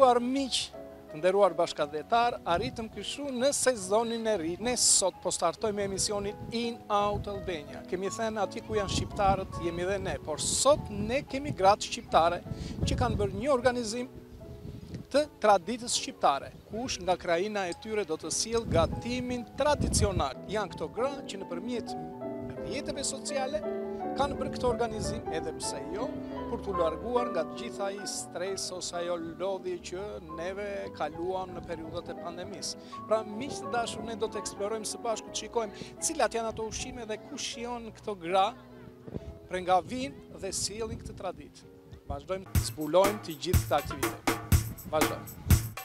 nderuar miq, të nderuar bashkëdhetar, arritëm kështu në sezonin e ri. Ne sot po startojmë emisionin In Out Albania. Kemi thënë aty ku janë shqiptarët, jemi dhe ne, por sot ne kemi gratë shqiptare që kanë bërë një organizim të traditës shqiptare. Kush nga krajina e tyre do të sjellë gatimin tradicional. Janë këto gra që nëpërmjet rrjeteve sociale kanë bërë këtë organizim, edhe pse jo, për të larguar nga të gjitha ai stres ose ajo lodhje që neve kaluam në periudhat e pandemisë. Pra, miq të dashur, ne do të eksplorojmë së bashku, të shikojmë cilat janë ato ushqime dhe ku shijon këto gra për nga vinë dhe sjellin këtë traditë. Vazhdojmë të zbulojmë të gjithë këtë aktivitet. Vazhdojmë.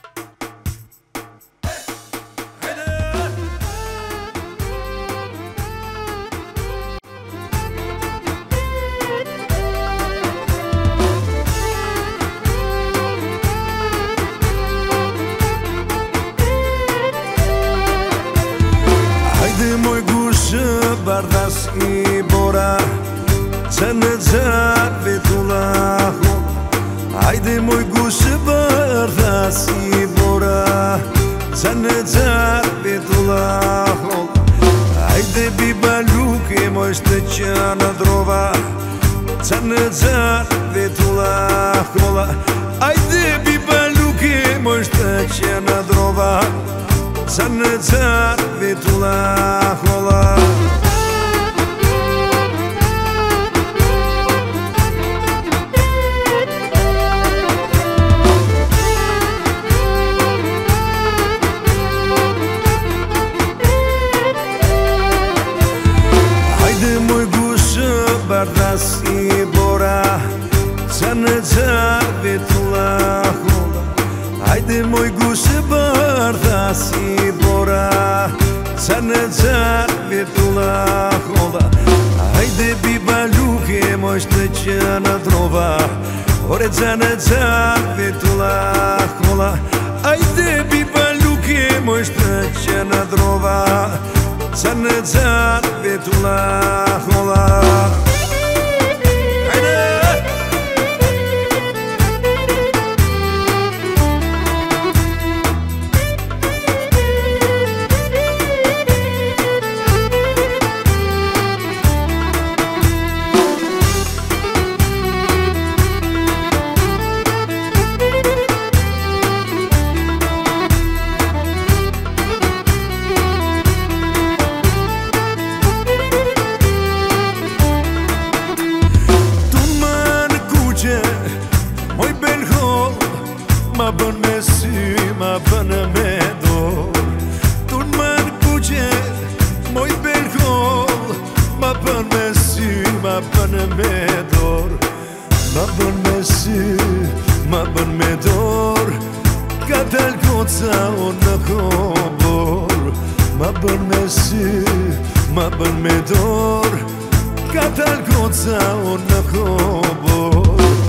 Bardas I bora që në gjarve të laho. Hajde moj gushë bardas I bora që në gjarve të laho. Hajde biba luke moj shtë që në drova që në gjarve të laho. Hajde biba luke moj shtë që në drova që në gjarve të laho. Bardas I bora që në gjarve të laho. Hajde moj gushë bardas I bora që në gjarve të laho. Hajde biba luke moj shtë që në drova ore që në gjarve të laho. Hajde biba luke moj shtë që në drova që në gjarve të laho. Ma bën me sy, ma bën me dorë. Tunë më në kuqe, moj belkoll. Ma bën me sy, ma bën me dorë. Ma bën me sy, ma bën me dorë. Ka dal goca unë në kobor. Ma bën me sy, ma bën me dorë. Ka dal goca unë në kobor.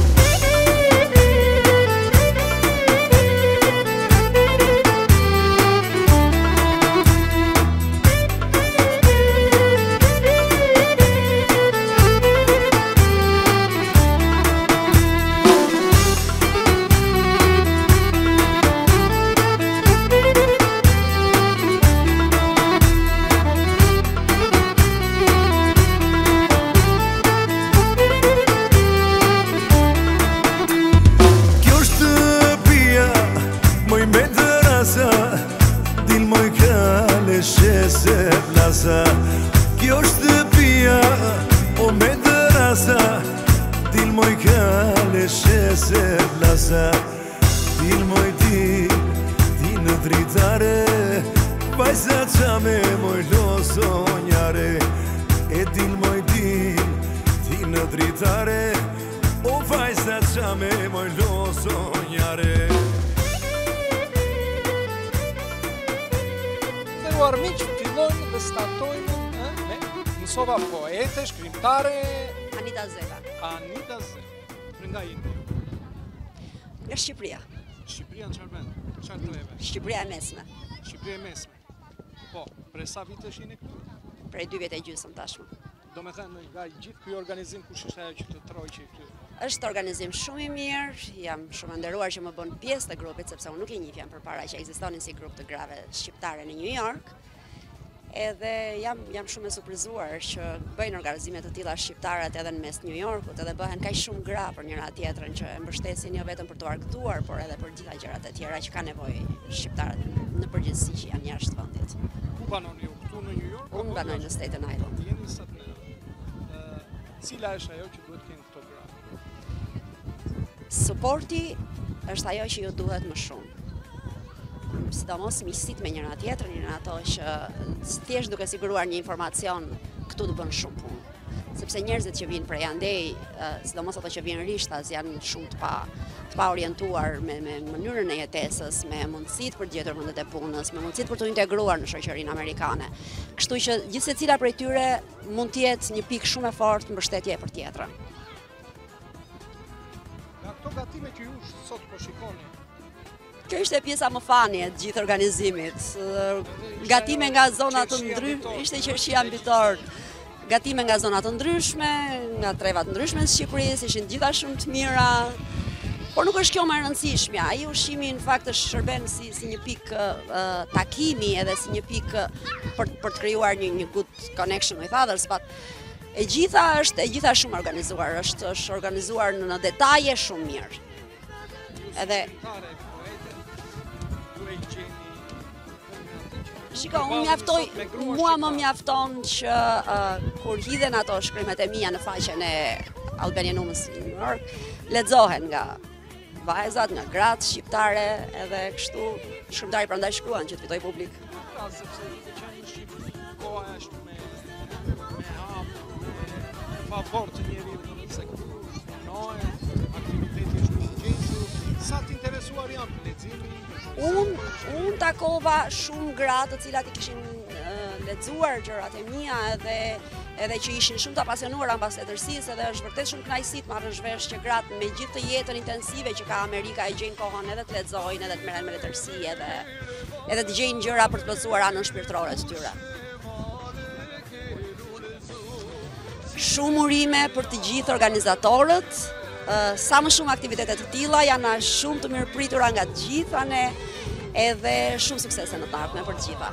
Kjo është pia, o me dërasa. Dil moj kale shese plasa. Dil moj ti në dritare. Vajza qa me moj losonjare. E dil moj ti në dritare. O vajza qa me moj losonjare. Nderuar miq, fillojmë dhe startojmë me mësova poete, shkrimtare Anita Zeva. Anita Zeva. Nga jeni? Nga Shqipëria. Shqipëria në çfarë vend? Çfarë treve? Shqipëria e mesme. Shqipëria e mesme. Po, prej sa vitesh jeni këtu? Prej 2 vjet e gjysmë tashmë. Do me thënë nga gjithë ky organizim kush është ajo që të troqi këtu? Është organizim shumë i mirë, jam shumë e nderuar që më bën pjesë të grupit, sepse unë nuk e njihja përpara që ekzistonin si grup të grave shqiptare në New York. Edhe jam shumë e surprizuar që bëjnë organizime të tilla shqiptarët edhe në mes New Yorkut, edhe bëhen kaq shumë gra për njëra tjetrën që e mbështesin jo vetëm për të argëtuar, por edhe për gjitha gjërat e tjera që ka nevojë shqiptarët në përgjithësi që janë jashtë vendit. Ku banoni ju? Këtu në New York? Unë banoj në Staten Island. Jeni sa të cila është ajo që duhet kenë këto gra? Suporti është ajo që ju duhet më shumë. Sidomos miqësitë me njëra tjetrën, janë ato që thjesht duke siguruar një informacion këtu të bën shumë punë. Sepse njerëzit që vinë prej andej, sidomos ato që vinë rishtas, janë shumë të pa orientuar me mënyrën e jetesës, me mundësitë për të gjetur vendet e punës, me mundësitë për të integruar në shoqërinë amerikane. Kështu që gjithë secila prej tyre mund të jetë një pikë shumë e fortë mbështetje për tjetrën. Nga këto gatime që ju sot po shikoni, kjo ishte pjesa më fani e gjithë organizimit. Gatime nga zona të ndryshme, ishte qershia mbitor. Gatime nga zona të ndryshme, nga treva të ndryshme të Shqipërisë, ishin gjitha shumë të mira. Por nuk është kjo më e rëndësishmja. Ai ushqimi në fakt është shërben si një pikë takimi edhe si një pikë për të krijuar një good connection with others, but e gjitha shumë organizuar, është organizuar në detaje shumë mirë. Edhe shiko, mua më mjafton që kur hidhen ato shkrimet e mia në faqen e Albanian Women's in New York, lexohen nga vajzat, nga gratë shqiptare, edhe kështu shkrimtari prandaj shkruan që të fitoj publik. Sepse duke qenë në Shqipëri, koha është me favor të njeriu se këtu punohet, aktiviteti është i gjenjur, sa të interesuar janë për leximin. Unë takova shumë gra të cilat i kishin lexuar gjërat e mia edhe që ishin shumë të apasionuara mbas letërsisë, edhe është vërtet shumë kënaqësi të marrësh vesh që gratë me gjithë të jetën intensive që ka Amerika e gjejnë kohën edhe të lexojnë, edhe të merren me letërsi, edhe të gjejnë gjëra për të plotësuar anën shpirtërore të tyre. Shumë urime për të gjithë organizatorët. Sa më shumë aktivitete të tilla janë shumë të mirëpritura nga të gjitha ne, edhe shumë suksese në të ardhmen për të gjitha.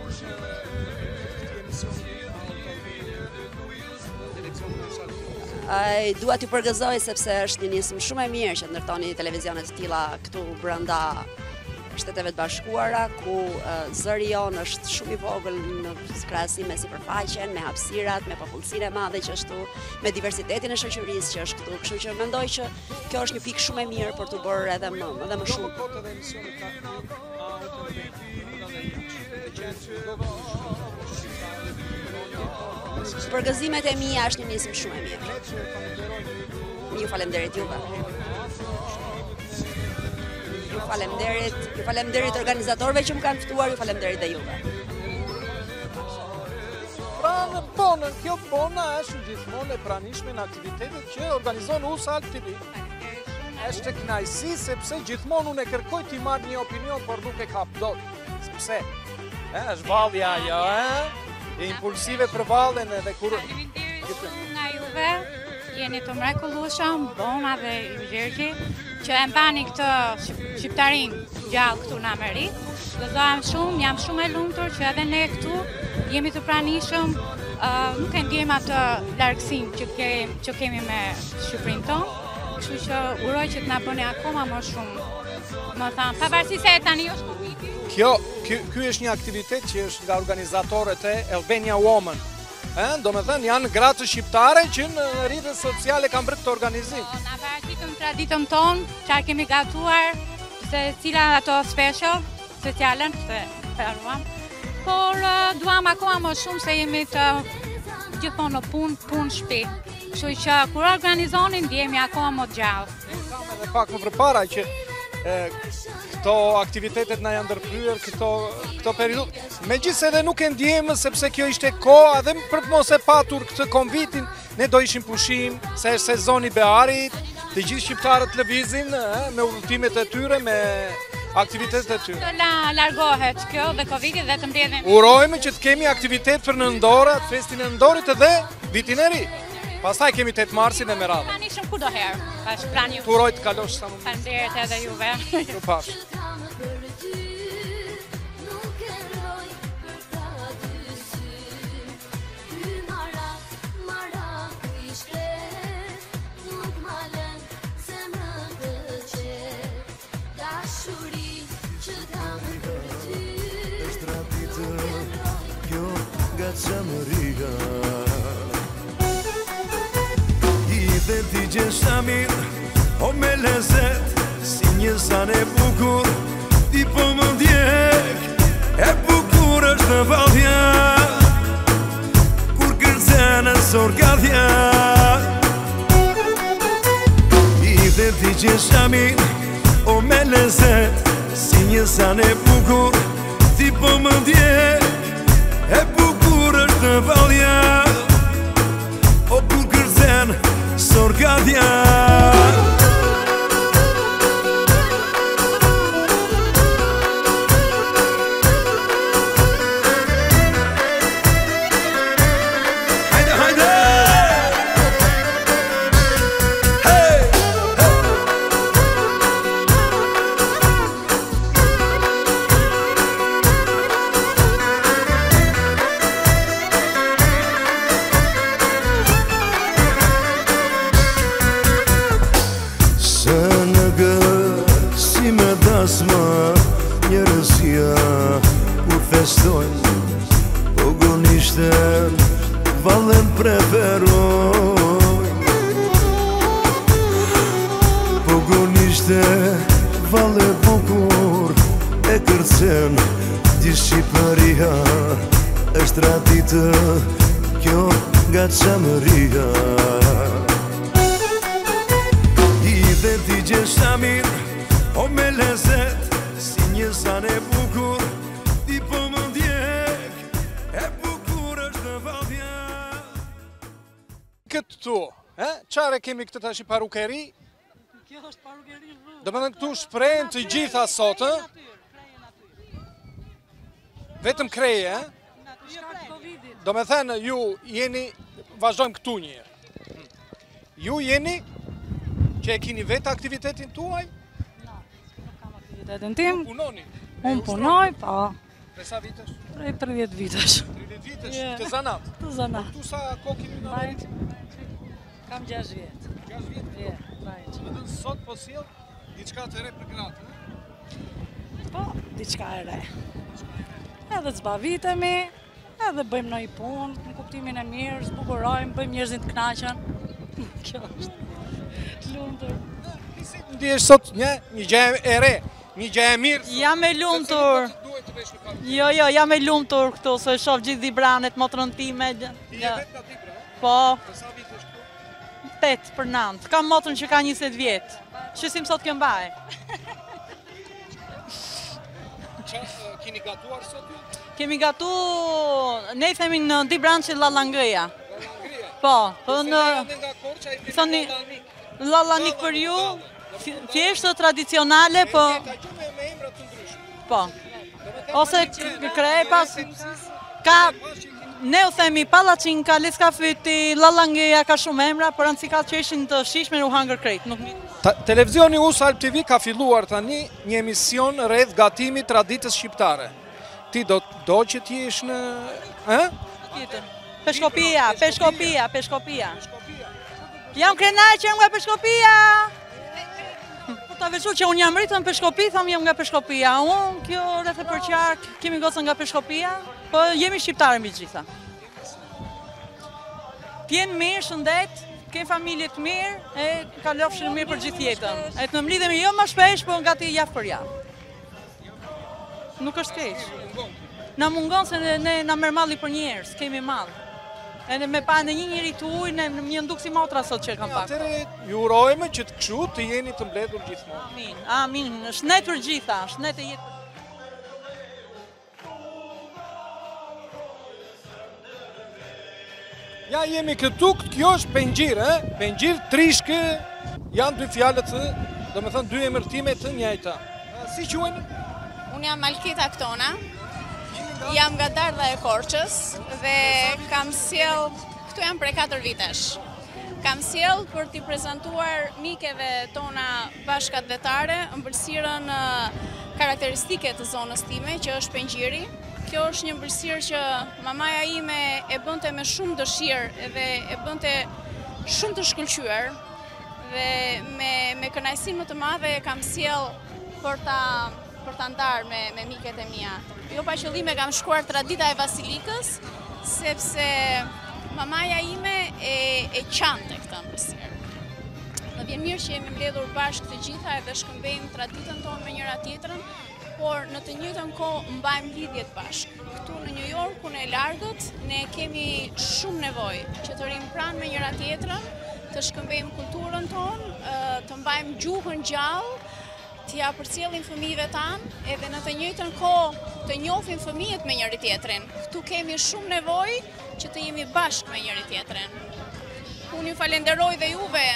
Dua t'ju përgëzoj sepse është një nismë shumë e mirë që ndërtoni televizione të tilla këtu brenda Shteteve të Bashkuara, ku zëri jon është shumë i vogël në krahasim me sipërfaqen, me hapësirat, me popullsinë e madhe që është këtu, me diversitetin e shoqërisë që është këtu. Kështu që mendoj që kjo është një pikë shumë e mirë për t'u bërë edhe më shumë. Përgëzimet e mia është një nismë shumë e mirë. Ju falenderit juve. Ju falemderit organizatorëve që më kanë ftuar, ju falemderit dhe juve. Pra, kjo bona është gjithmonë e pranishme në aktivitetet që organizon USALP TV. Është kënaqësi sepse gjithmonë unë e kërkoj t'i marr një opinion, por nuk e kap dot. Sepse është vallja ajo, e impulsive për vallën edhe kur nga juve, jeni të mrekullueshëm, Bona dhe Gjergji, që e mbani këtë shqiptarin gjallë këtu në Amerikë. Gëzohem jam shumë e lumtur që edhe ne këtu jemi të pranishëm, nuk e ndjejmë atë largësinë që kemi me Shqipërinë tonë, kështu që uroj që të na bëni akoma më shumë. Më thënë, pavarësisht se tani është Covid. Ky është një aktivitet që është nga organizatorët e Albania Women. Do me thënë, janë gratë shqiptare që në rrjetet sociale kanë bërë këtë organizim. Na paratitëm traditën tonë, çfarë kemi gatuar, se cila ato special, specialen, se pranuam. Por duam akoma më shumë se jemi të gjithmonë në punë shtëpi. Kështu që kur organizonin ndjehemi akoma më gjallë. Kam edhe pak më përpara që këto aktivitetet na janë ndërpryer këto periudhë. Megjithëse edhe nuk e ndjejmë sepse kjo ishte koha dhe për të mos e patur këtë konvitin, ne do ishim pushim, se është sezoni bearit, të gjithë shqiptarët lëvizin me udhëtimet e tyre, me aktivitetet e tyre. Të largohet kjo dhe Covidi dhe të mbledhen. Urojmë që të kemi aktivitet për Nëndora, festin e Nëndorit edhe vitin e ri. Pastaj kemi 8 marsin e Meradhën. Tani shumë kudo herë. Tash plan ju. Turoj të kalosh sa më mirë. Faleminderit edhe juve. Ju pash. I dhe ti gjesha mirë, o me lezet, si një san e bukur, ti po më ndjek, e bukur është në valdja, kur kërcenë sorgadhja. I dhe ti gjesha mirë, o me lezet, si një san e bukur, ti po më ndjek, e bukur është në valdja, o kur kërcenë sorgadhja. Hajde, hajde! Hey! Se në gërë si me dasma njërësia, kur festojnë pogonishten valen preferojnë. Pogonishte vale bukur e kërcen ti Shqipëria, është traditë kjo nga qamëria. Dhe ti gjesha mirë, o me lezet, si një san e bukur, ti po më ndjek, e bukur është në valdja. Këtë tu, qare kemi këtë tash i parukeri? Kjo është parukeri rrugë. Do më thënë këtu shprehen të gjitha sot, vetëm kreje, Shkak Covidit. do më thënë ju jeni, vazhdojmë këtu një herë. Ju jeni që e kini vetë aktivitetin tuaj? Nuk kam aktivitetin tim. Punoni? Unë punoj, po, Dhe sa vitesh? prej 30 vitesh. 30 vitesh, Yeah. të zanat. Të zanat. Tu sa kohë kini në rejtë? Kam 6 vjetë. 6 vjetë. Rajtë. Më dhënë sot po sjell diçka të re për gratë, Po, diçka e re. Edhe të zbavitemi, edhe bëjmë në i punë, në kuptimin e mirë, zbukurojmë, bëjmë njerëzit të knaqen. Kjo është. Lumtur. Si ndihesh sot një gjë e re, një gjë e mirë? Jam e lumtur. Duhet të vesh në parë. Jo, jam e lumtur këtu, se shoh gjithë dhibranet, motrën time. Ti je vetë nga Dibra, Po, Dhe sa vitesh këtu? 8 për 9. Kam motrën që ka 20 vjet. Shësim sot kjo mbaj. Kini gatuar sot ju? Kemi gatu, ne i themi në Dibran që Lalangëja. Ngria. Po, po Se në janë nga Korça i thoni Lallanik. Lallanik për ju, thjeshtë tradicionale, po, Ka gjumë me emra të ndryshme. po. Ose krepas, ka, ne u themi Palacinka, Leska Fyti, Lalangëja, ka shumë emra, por anësi ka që ishin të shishme u hangër krejt, nuk mi. Televizioni USALP TV ka filluar tani një emision rreth gatimit traditës shqiptare. Ti do që ti jesh në... Tjetër. Peshkopia. Jam krenaj që jam nga Peshkopia. Po ta veçu që unë jam rritë në Peshkopi, tham jam nga Peshkopia. Unë, kjo rreth e përqark, kemi gocën nga Peshkopia, po jemi shqiptarë mbi gjitha. T'jenë mirë, shëndet, ke familje të mirë, e kalofshin mirë për gjithë jetën. E të në mlidhemi jo më shpesh, po nga ti javë për javë. Nuk është keq. Na mungon se ne na merr malli për njerëz, kemi mall. Edhe me pa në një njeri të uj, ne më nduk si motra sot që kam pak. Atëre, ju urojmë që të kështu të jeni të mbledhur gjithmonë. Amin, amin, shnet për gjitha, shnet e jetë. Ja jemi këtu, kjo është pengjir, pengjir, trishkë, janë dy fjalët, do me thënë dy emërtime të njëjta. Si quhen? Unë jam Malkita Ktona, jam nga Dardha e Korçës dhe kam sjell, këtu jam prej 4 vitesh. Kam sjell për t'i prezantuar mikeve tona bashkëdhetare ëmbëlsirën karakteristike të zonës time, që është Pengjiri. Kjo është një ëmbëlsirë që mamaja ime e bënte me shumë dëshirë dhe e bënte shumë të shkëlqyer dhe me kënaqësi më të madhe e kam sjell për ta ndarë me miket e mia. Jo pa qëllime kam shkuar tradita e Vasilikës, sepse mamaja ime e qante këtë ëmbëlsirë. Më vjen mirë që jemi mbledhur bashkë të gjitha edhe shkëmbejmë traditën tonë me njëra tjetrën, por në të njëjtën kohë mbajmë lidhjet bashkë. Këtu në New York, ku ne largët, ne kemi shumë nevojë që të rrim pranë me njëra tjetrën, të shkëmbejmë kulturën tonë, të mbajmë gjuhën gjallë, t'ja përcjellim fëmijëve tanë, edhe në të njëjtën kohë të njohim fëmijët me njëri tjetrin. Këtu kemi shumë nevojë që të jemi bashkë me njëri tjetrin. Unë ju falenderoj dhe juve.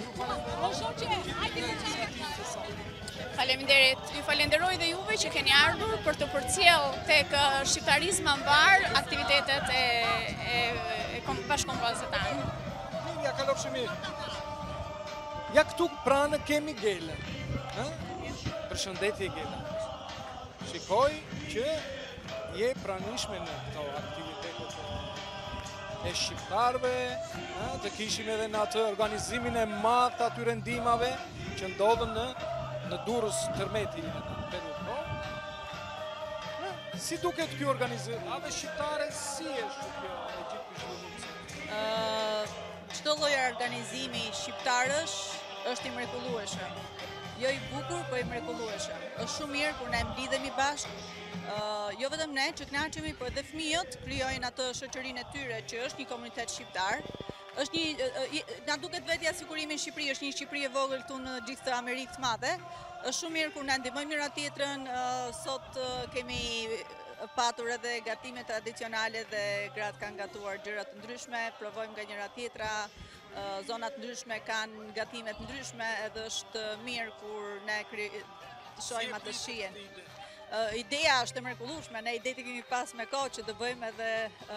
Faleminderit. Ju falenderoj dhe juve që keni ardhur për të përcjell tek Shqiptarizma mbar aktivitetet e bashkëkombëtarëve tanë. Ja kalofshim mirë. Ja këtu pranë kemi Gelën. Përshëndetje Gela. Shikoj që je pranishme në këto aktivitetet e shqiptarëve, të kishim edhe në atë organizimin e madh të atyre ndihmave që ndodhen në Durrës Tërmeti në Peru. Si duket ky organizim? A dhe shqiptare si është kjo e gjithë këshillimit? Çdo lloj organizimi shqiptarësh është i mrekullueshëm. Jo i bukur, po i mrekullueshëm. Është shumë mirë kur ne mblidhemi bashkë, jo vetëm ne që kënaqemi, por edhe fëmijët krijojnë atë shoqërinë e tyre që është një komunitet shqiptar. Na duket vetja sikur jemi në Shqipëri, është një Shqipëri e vogël këtu në gjithë të Amerikë të Madhe. Është shumë mirë kur na ndihmojmë njëra tjetrën. Sot kemi patur edhe gatime tradicionale dhe gratë kanë gatuar gjëra të ndryshme, provojmë nga njëra tjetra. Zonat ndryshme kanë gatimet ndryshme edhe është mirë kur ne shohim atë shijen. Ideja është e mrekullueshme, ne ide të kemi pas me kohë që të bëjmë edhe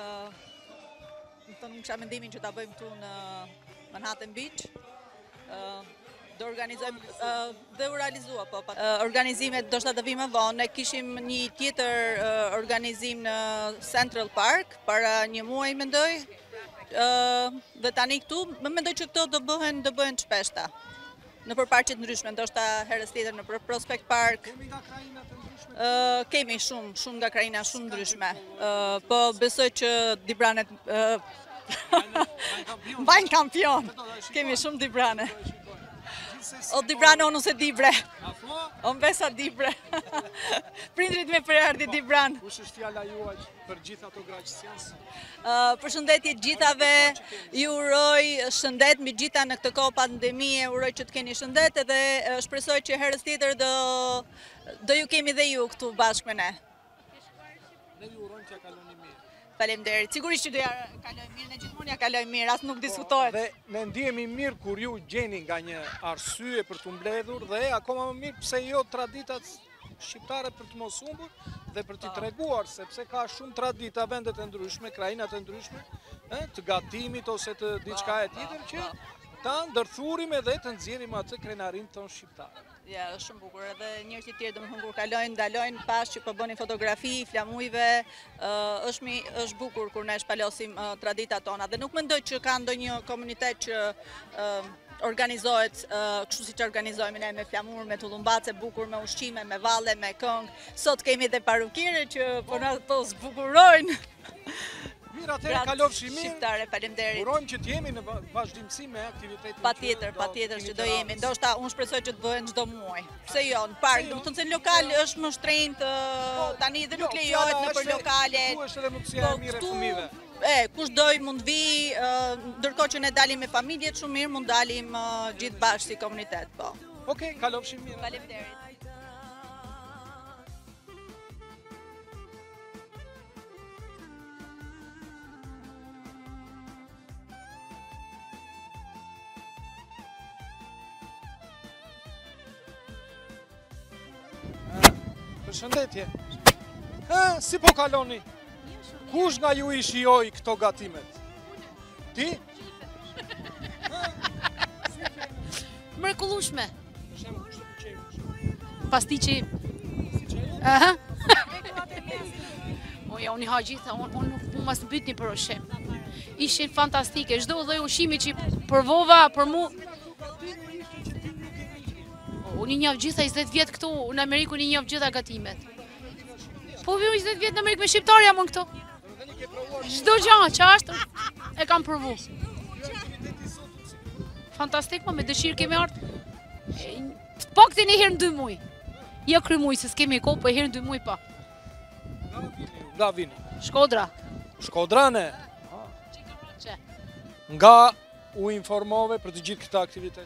nuk kisha mendimin që ta bëjmë këtu në Manhattan Beach. Do organizojmë dhe u realizua po. Organizimet do shta të vijmë më vonë, ne kishim një tjetër organizim në Central Park para një muaji mendoj. Dhe tani këtu, më mendoj që këto do bëhen shpeshta. Në përparqe të ndryshme, ndoshta herës tjetër në Prospect Park. Kemi nga krajina të ndryshme? Kemi shumë nga krajina shumë ndryshme. Po besoj që Dibranet mbajnë kampion. Kemi shumë Dibrane. O Dibrane, o nuse Dibre. O mbesa Dibre. Prindrit me përardhi Dibran. Kush është fjala juaj për gjithë ato graqësians? Përshëndetje gjithave, ju uroj shëndet mbi gjitha në këtë kohë pandemie, uroj që të keni shëndet edhe shpresoj që herës tjetër do ju kemi dhe ju këtu bashkë me ne. Ne ju urojmë që ja kaloni mirë. Faleminderit. Sigurisht që do ja kaloj mirë, ne gjithmonë ja kaloj mirë, as nuk diskutohet. Dhe ne ndihemi mirë kur ju gjeni nga një arsye për të mbledhur dhe akoma më mirë pse jo traditat shqiptare për të mos humbur dhe për t'i treguar, sepse ka shumë tradita vendet e ndryshme, krajinat e ndryshme, të gatimit ose të diçka e tjetër që ta ndërthurim edhe të nxjerrim atë krenarin ton shqiptar. Ja, është shumë bukur edhe njerëzit e tjerë domethënë kur kalojnë, ndalojnë pas që po bënin fotografi, flamujve, është bukur kur ne shpalosim traditat tona dhe nuk mendoj që ka ndonjë komunitet që organizohet kështu siç organizojmë ne me flamur, me tullumbace bukur, me ushqime, me valle, me këngë. Sot kemi edhe parukire që po na zbukurojnë. Mirë, atëherë kalofshi mirë. Shqiptare, faleminderit. Urojmë që të jemi në vazhdimsi me aktivitetin. Patjetër që do jemi. Ndoshta unë shpresoj që të bëhen çdo muaj. Pse jo, në park, domethënë se në lokal është më shtrenjtë, tani dhe nuk lejohet nëpër lokale. Ku është edhe mundësia e mirë e fëmijëve. Kush doj mund vi, ndërkohë që ne dalim me familjet shumë mirë, mund dalim gjithë bashkë si komunitet, po. Okej, kalofshi mirë. Faleminderit. Përshëndetje. Si po kaloni? Kush nga ju i shijoi këto gatimet? Ti? mrekullueshme. Pastiqi. Aha. Unë i ha gjitha, unë nuk mas në bytni për ushqim. Ishin fantastike, çdo lloj ushqimi që provova për mu. Unë i njeh gjitha 20 vjet këtu, në Amerikë unë i njeh gjitha gatimet. Po vi 20 vjet në Amerikë me shqiptar jam unë këtu. Çdo gjë që është e kam provu. Fantastik, me dëshirë kemi ardhur. Paktin e herë në 2 muaj. Jo kry muaj, se s'kemi kohë, po herë në 2 muaj pa. Nga vini? Shkodra. Shkodrane? Që? Nga u informove për të gjithë këta aktivitet?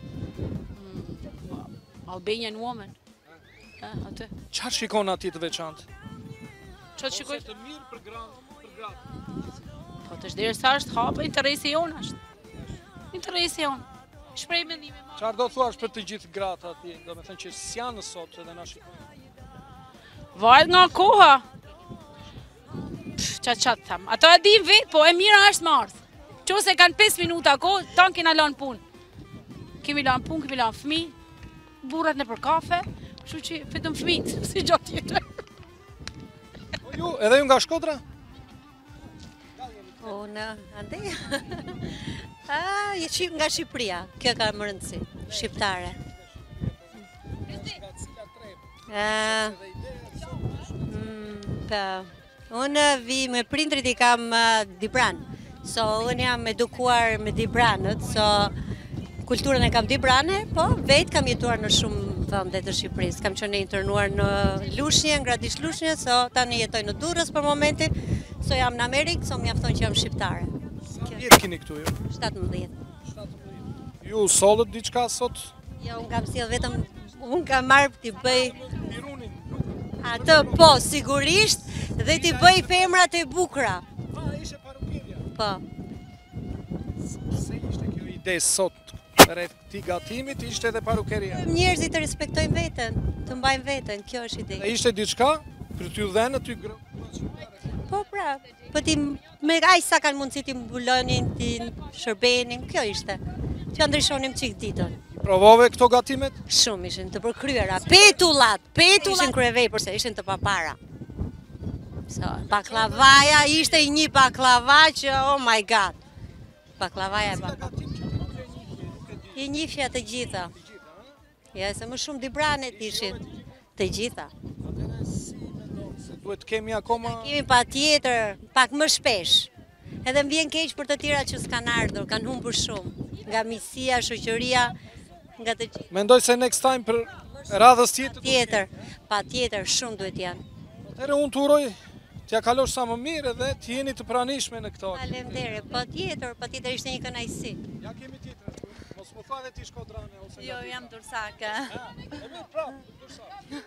Albanian woman. Atë. Çfarë shikon aty të veçantë? Çfarë shikoj? Të mirë për gratë. Po të derisa është hapë, interesi jonë është. Interesi jonë. Shprej mendime. Çfarë do thuash për të gjithë gratë atje? Do të thënë që s'janë sot edhe na shikojnë. Varet nga koha. Qatë tham. Ato e dim vetë, po e mira është marrë. Qose kanë 5 minuta kohë, tanë kena lanë punë. Kemi lanë punë, kemi lanë fëmi, burrat në për kafe, kështu që fitëm fëmijët, si gjatë tjetër. Ju, edhe ju nga Shkodra? Unë, andej? Nga Shqipëria, kjo ka më rëndësi, shqiptare. Unë vi me prindrit i kam Dibran, so unë jam edukuar me Dibranët, so kulturën e kam Dibrane, po vetë kam jetuar në shumë vende të Shqipërisë. Kam qenë internuar në Lushnjë, në Gradish Lushnjë, so tani jetoj në Durrës për momentin, so jam në Amerikë, so mjafton që jam shqiptare. Sa vjet keni këtu ju? 17. Ju sollët diçka sot? Jo, unë kam sjell vetëm, unë kam marrë t'i bëj atë, po, sigurisht, dhe t'i bëj femrat e bukura. Ishe parukirja? Po. Se ishte kjo ide sot rreth këtij gatimit, ishte edhe parukeria? Njerëzit të respektojnë veten, të mbajnë veten, kjo është ide. E ishte diçka për t'ju dhënë ty grë? Po pra, po ti me aq sa kanë mundësi ti mbulonin, ti shërbenin, kjo ishte. Që ndryshonim çik ditën. Provove këto gatimet? Shumë ishin të përkryera. Petullat ishin kryevepër se ishin të papara. So, baklavaja ishte një baklava që oh my god. Baklavaja e baklava. I njifja të gjitha. Ja, se më shumë Dibranet ishin të gjitha. Duhet kemi akoma... Kemi pa tjetër, pak më shpesh. Edhe më vjen keq për të tjera që s'kan ardhur, kanë humbur shumë. Nga miqësia, shoqëria, nga të gjithë. Mendoj se next time për radhës tjetër. Pa tjetër, shumë duhet janë. Atëherë unë të uroj t'ja kalosh sa më mirë dhe t'jeni të pranishme në këto. Faleminderit, pa tjetër ishte një kënaqësi. Ja kemi tjetër. Mos më tha dhe ti Shkodrane ose... Jo, jam Dursake. E mirë, prapë, Dursake.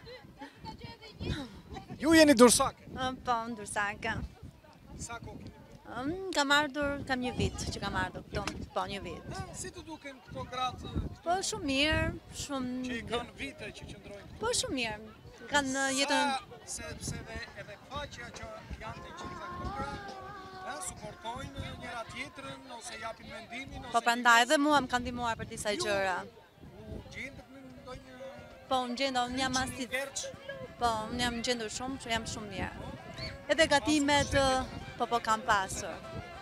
Ju jeni Dursake? Po, Dursake. Sa kohë keni? Kam ardhur, kam një vit që kam ardhur këtu, po një vit. Si të duken këto gratë? Po shumë mirë, shumë... Që i kanë vite që qëndrojnë? Po shumë mirë, kanë jetën... Sepse edhe faqja që janë të gjitha këto gratë, suportojnë njëra tjetrën, ose japin mendimin, ose... Po prandaj edhe mua më kanë ndihmuar për disa gjëra. U gjendët në ndonjë... Po, unë gjenda, unë jam asit... Po, unë jam gjendur shumë, që jam shumë mirë. Edhe gatimet, po kam pasur.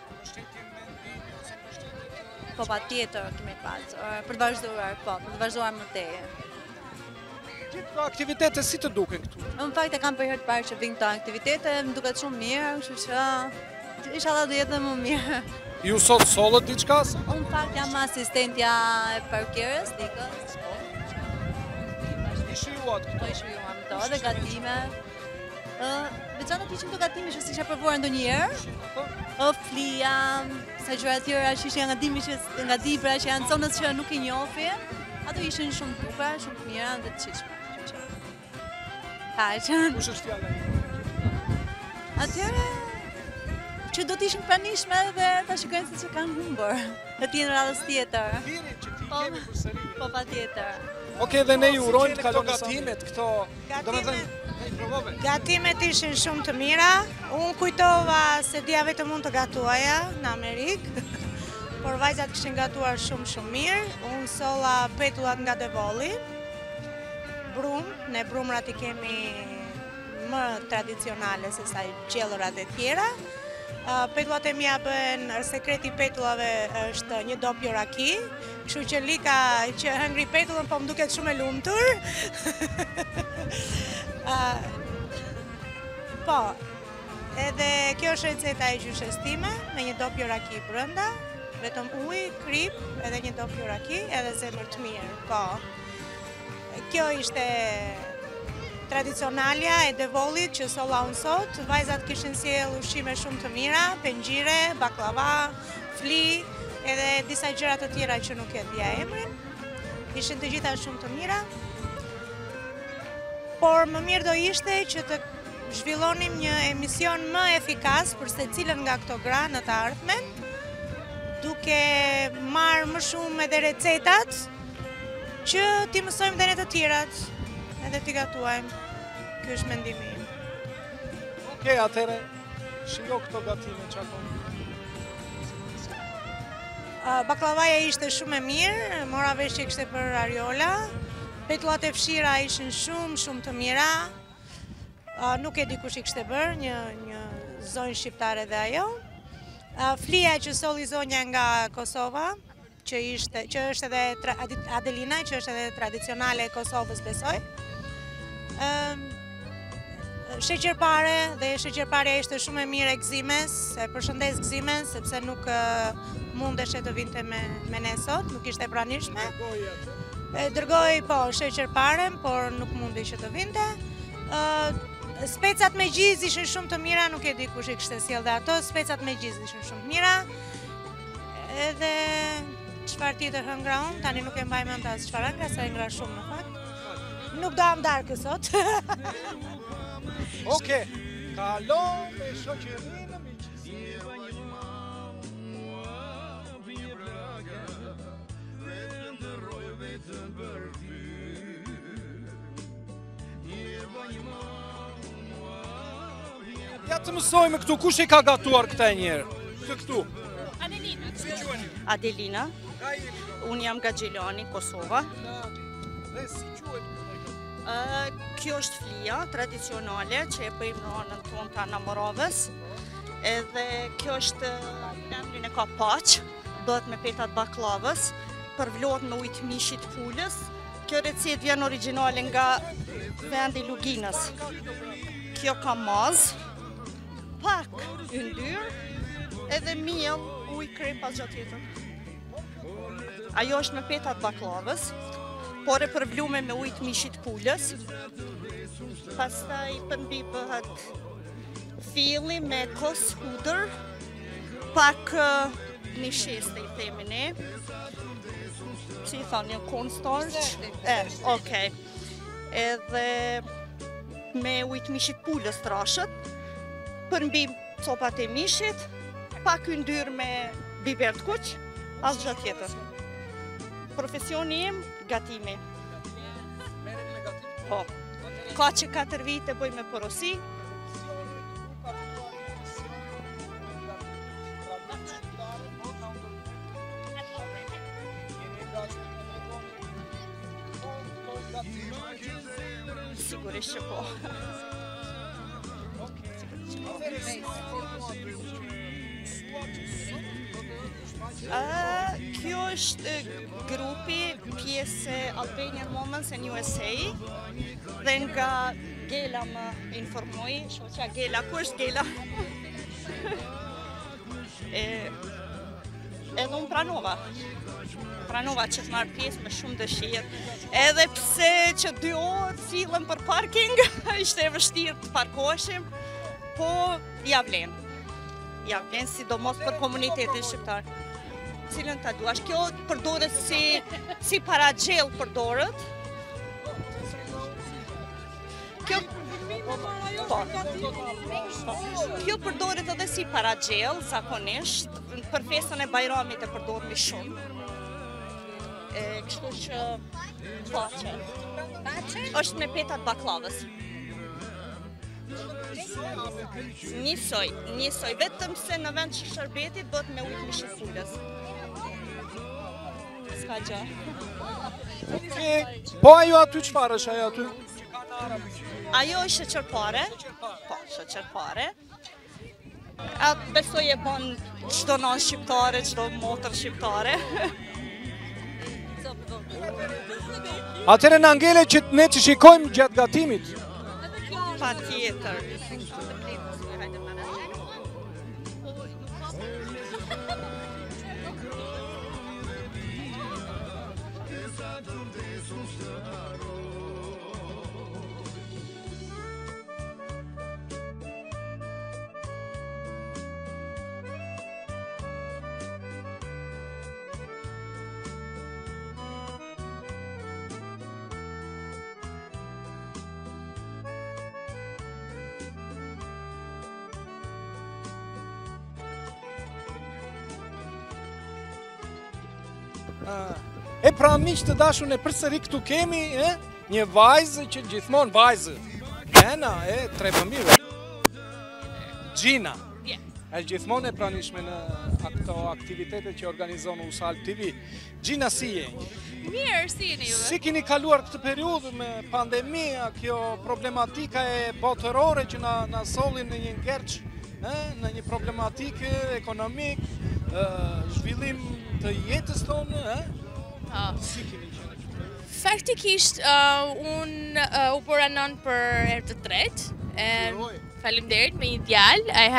Po pa tjetër kemi pasur, për të vazhduar, po, për të vazhduar më teje. Gjithë aktivitete si të duken këtu? Në fakt e kam për herë të parë që vinë këto aktivitete, më duket shumë mirë, kështu që inshallah do jetë më mirë. Ju sot sollët diçka? Unë në fakt jam asistentja e parkirës, dikës. I shijuat këto? Po i shijuam këto, dhe gatime. Veçantë ishim të gatime që s'isha provuar ndonjëherë. Flia, sa gjëra tjera që ishin nga Dibra, që janë zonës që nuk i njohin. Ato ishin shumë të bukura, shumë të mira dhe të çishme. Kush është fjala? Atëherë që do të ishin pranishme dhe ta shikojnë se që kanë humbur. Dhe t'jenë radhës tjetër. Thirrje që ti kemi përsëri. Po patjetër. Okej, dhe ne ju urojmë të kaloni gatimet këto, domethënë, ne provove. Gatimet ishin shumë të mira. Unë kujtova se dija vetëm unë të gatuaja në Amerikë. por vajzat kishin gatuar shumë mirë. Unë solla petullat nga Devolli. Ne brumrat i kemi më tradicionale se sa gjellërat e tjera. Petullat e mia bëhen, sekreti petullave është një dopjo raki, kështu që Lika që hëngri petullën po më duket shumë e lumtur. Po, edhe kjo është receta e gjyshes time, me një dopjo raki brënda, vetëm ujë, krip, edhe një dopjo raki, edhe zemër të mirë, po. Kjo ishte tradicionalja e Devollit që solla unë sot. Vajzat kishin sjell ushqime shumë të mira, pengjire, baklava, fli, edhe disa gjëra të tjera që nuk e dija emrin. Ishin të gjitha shumë të mira. Por më mirë do ishte që të zhvillonim një emision më efikas për secilën nga këto gra në të ardhmen, duke marrë më shumë edhe recetat që ti mësojmë dhe në të tjerat, edhe t'i gatuajmë. Ky është mendimi im. Okej, atëre, shiko këto gatime që ato. Baklavaja ishte shumë e mirë, mora vesh që kishte për Ariola. Petullat e fshira ishin shumë të mira. Nuk e di kush i kishte bërë, një zonjë shqiptare dhe ajo. Flia që solli zonja nga Kosova, që është edhe Adelina, që është edhe tradicionale e Kosovës, besoj. Sheqerpare, dhe sheqerparja ishte shumë e mirë e Gzimes, e përshëndes Gzimen, sepse nuk mundeshe të vinte me ne sot, nuk ishte e pranishme. Dërgoj, po, sheqerparen, por nuk mundi që të vinte. Specat me gjiz ishin shumë të mira, nuk e di kush i kishte sjell dhe ato, specat me gjiz ishin shumë të mira. Edhe çfarë tjetër hëngra unë, tani nuk e mbaj mend as çfarë hëngra, sa hëngra shumë në fakt. Nuk do am darkë sot. Okej, kalo me shoqërinë miqësie. Ja të mësojmë këtu, kush i ka gatuar këta njerë? Këtu. Adelina. Adelina. Unë jam nga Gjelani, Kosova. Dhe si quhet? Kjo është flia tradicionale që e bëjmë në anën tonë të Anamorovës. Edhe kjo është emrin e ka paq, bëhet me petat baklavës, përvlohet me ujë të mishit pulës. Kjo recetë vjen origjinale nga vendi Luginës. Kjo ka mazë, pak yndyr, edhe miell, ujë, krep, asgjë tjetër. Ajo është me petat baklavës, por e përvlume me ujë të mishit pulës. Pastaj përmbi bëhet filli me kos hudër, pak një sheste i themi ne. Si i thonë, një cornstarch? Okej. Edhe me ujë të mishit pulës trashët, përmbi copat e mishit, pak yndyr me biber të kuq, asgjë tjetër. Profesioni im, gatimi. Po. Ka që 4 vite bëj me porosi. Sigurisht që po. Kjo është grupi pjesë Albanian Moments in USA dhe nga Gela më informoj, shoqja Gela, ku është Gela? Edhe unë pranova që të marrë pjesë me shumë dëshirë. Edhe pse që 2 orë sillen për parking, ishte e vështirë të parkoheshim, po ja vlen. Ja vlen sidomos për komunitetin shqiptar. Cilën ta duash. Kjo përdoret si paragjell përdoret. Kjo përdoret edhe si paragjell zakonisht. Për festën e Bajramit e përdoremi shumë. Kështu që paçe. Është me petat baklavës. Njësoj, vetëm se në vend që shërbetit bëhet me ujë mishit pulës. s'ka gjë. Po ajo aty çfarë është ajo aty? Ajo është shoqërpare. Po, shoqërpare. Atë besoj e bën çdo non shqiptare, çdo motër shqiptare. Atëherë na ngele që ne të shikojmë gjatë gatimit. Patjetër. E pra miq të dashur, ne përsëri këtu kemi një vajzë që gjithmonë vajzë. Ena e 3 fëmijëve. Gjina. Është gjithmonë e pranishme në ato aktivitetet që organizon USAL TV. Gjina, si je? Mirë, si jeni juve? Si keni kaluar këtë periudhë me pandemia, kjo problematika e botërore që na solli në një ngerç, në një problematikë ekonomik, zhvillim të jetës tonë, si keni qenë? Faktikisht, unë u bëra nën për herë të tretë. Faleminderit me një djalë. I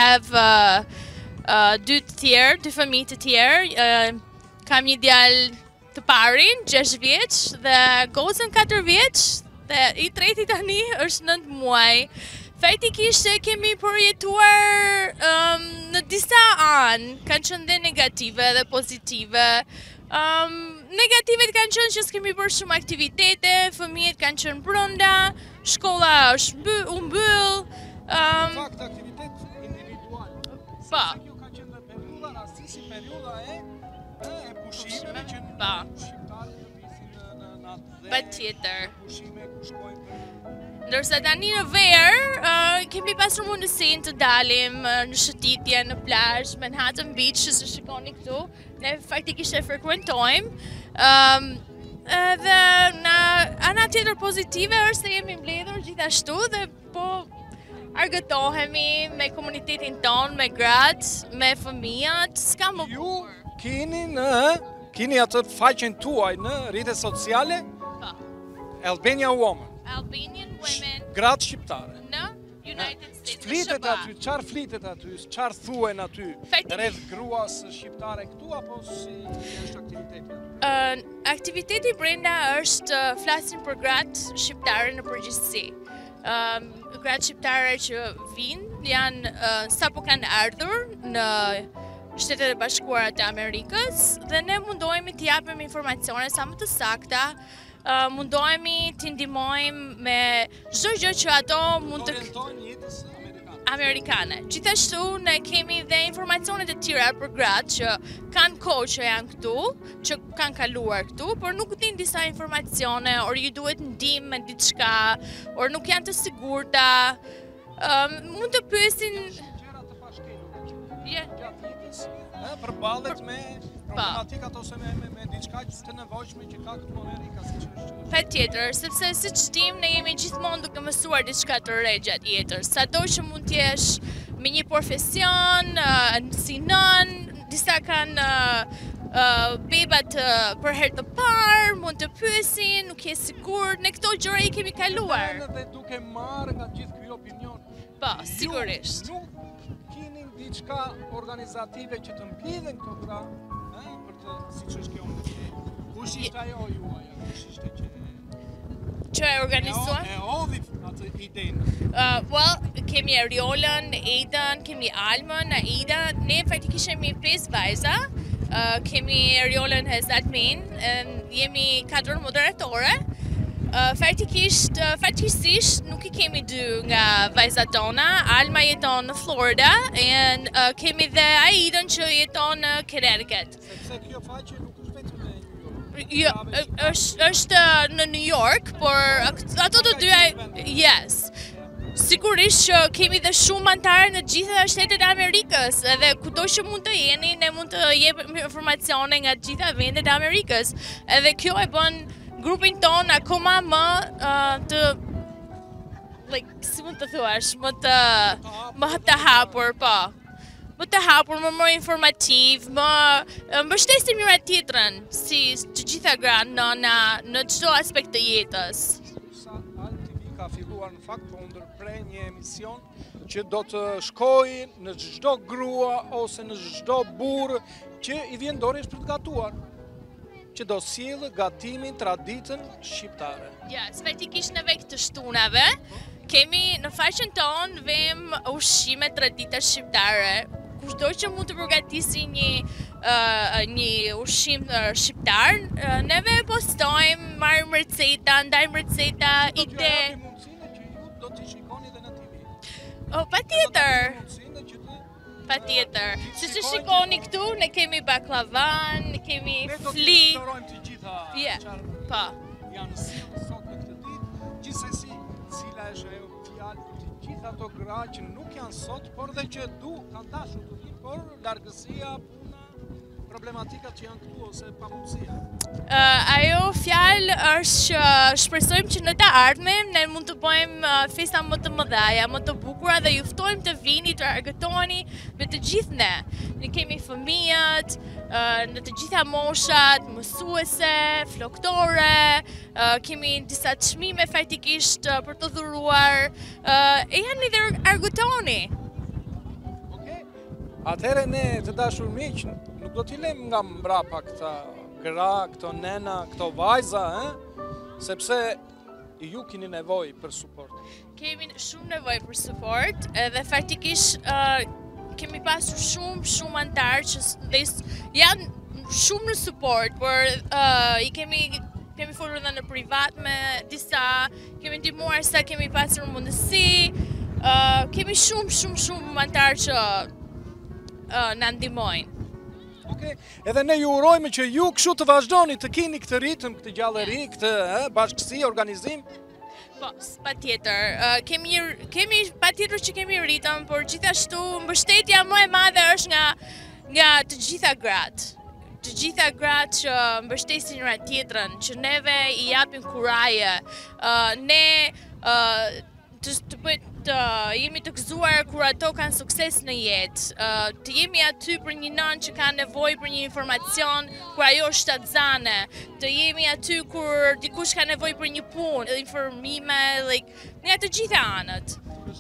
have dy fëmijë të tjerë. Kam një djalë të parin, 6 vjeç, dhe gocën 4 vjeç, dhe i treti tani është 9 muaj. Faktikisht e kemi përjetuar në disa anë, kanë qenë dhe negative dhe pozitive. Negativet kanë qenë që s'kemi bërë shumë aktivitete, fëmijët kanë qenë brenda, shkolla është u mbyll. Fakt, aktivitet individual. Po. Kjo ka qenë dhe periudha, rastisi periudha e pushimeve që shqiptarët të visin në atë dhe Patjetër. pushime ku shkojnë. Ndërsa tani në verë, kemi pasur mundësinë të dalim në shëtitje, në plazh, Manhattan Beach, që se shikoni këtu. Ne faktikisht e frekuentojmë. Dhe në ana tjetër pozitive është se jemi mbledhur gjithashtu dhe po argëtohemi me komunitetin tonë, me gratë, me fëmijët, s'ka më bukur. Keni atë faqen tuaj në rrjetet sociale? Po. Albania Woman. Albanian Women. Gratë shqiptare. Në United States. Flitet aty, çfarë flitet aty, çfarë thuhen aty? Rreth gruas shqiptare këtu apo si është aktiviteti? Aktiviteti brenda është flasin për gratë shqiptare në përgjithësi. Gratë shqiptare që vinë janë sapo kanë ardhur në Shtetet e Bashkuara të Amerikës dhe ne mundohemi të japim informacione sa më të sakta, mundohemi të ndihmojmë me çdo gjë që ato mund të orientojnë jetës amerikane. Gjithashtu ne kemi dhe informacione të tjera për gratë që kanë kohë që janë këtu, që kanë kaluar këtu, por nuk dinë disa informacione, or ju duhet ndihmë me diçka, or nuk janë të sigurta. Mund të pyesin përballet me problematikat ose me diçka të nevojshme që ka këtu në Amerika, siç është. Patjetër, sepse siç dim ne jemi gjithmonë duke mësuar diçka të re gjatë jetës. Sado që mund të jesh me një profesion, si nën, disa kanë bebat për herë të parë, mund të pyesin, nuk je sigurt, ne këto gjëra i kemi kaluar. Dhe duke marrë nga gjithë ky opinion. Po, sigurisht. Diçka organizative që të mblidhen këto gra, për të, siç është kjo kush ishte ajo juaj, kush ishte që e organizuar? E hodhi atë idenë. Kemi Eriolën, Aidan, kemi Almën, Aida, ne faktikisht jemi 5 vajza, kemi Eriolën as admin, jemi 4 moderatore. Faktikisht nuk i kemi 2 nga vajzat tona. Alma jeton në Florida e kemi dhe Aidan që jeton në Connecticut. Sepse kjo faqe nuk është vetëm në New York. Jo, është në New York, por ato të dyja, yes. Sigurisht që kemi dhe shumë antarë në gjitha shtetet e Amerikës, edhe kudo që mund të jeni, ne mund të jepim informacione nga gjitha vendet e Amerikës. Edhe kjo e bën grupin ton akoma më të si mund të thuash, më të hapur, po. Më të hapur, më informativ, më mbështesim njëra tjetrën, si të gjitha gra në çdo aspekt të jetës. Ka filluar në fakt po ndërprej një emision që do të shkoj në çdo grua ose në çdo burr që i vjen dorë për të gatuar, që do sjellë gatimin, traditën shqiptare. Ja, faktikisht në vek të shtunave, kemi në faqen tonë vem ushqime tradita shqiptare. Kushdo që mund të përgatisi një ushqim shqiptar, neve postojmë, marrim receta, ndajmë receta, ide. Do t'i shikoni dhe në TV. Patjetër. Patjetër. Si që shikoni këtu, ne kemi baklavan, ne kemi fli. Ne do t'i shikojmë të gjitha. Pa. Janë sjellë sot në këtë ditë, gjithsesi cila është ajo fjalë për të gjitha ato gra që nuk janë sot, por dhe që kanë dashur të vinë, por largësia, puna, problematikat që janë këtu ose pamundësia. Ajo fjalë është që shpresojmë që në të ardhmen ne mund të bëjmë festa më të mëdha, më të bukura dhe ju ftojmë të vini të argëtoni me të gjithë ne. Ne kemi fëmijët, në të gjitha moshat, mësuese, floktore, kemi disa çmime faktikisht për të dhuruar, e janë dhe argëtoni. Atëherë ne të dashur miq, nuk do t'i lëm nga mbrapa këta gra, këto nena, këto vajza, sepse ju keni nevojë për suport. Kemi shumë nevojë për suport, dhe faktikisht kemi pasur shumë antarë që janë shumë në suport, por i kemi folur edhe në privat me disa, kemi ndihmuar sa kemi pasur mundësi, kemi shumë antarë që na ndihmojnë. Edhe ne ju urojmë që ju kështu të vazhdoni të keni këtë ritëm, këtë gjallëri, këtë bashkësi, organizim. Po, patjetër. Kemi patjetër që kemi ritëm, por gjithashtu mbështetja më e madhe është nga të gjitha gratë. Të gjitha gratë që mbështesin njëra tjetrën, që neve i japim kuraje, ne të jemi të gëzuar kur ato kanë sukses në jetë, të jemi aty për një nënë që ka nevojë për një informacion kur ajo është shtatzane, të jemi aty kur dikush ka nevojë për një punë, informime, nga të gjitha anët.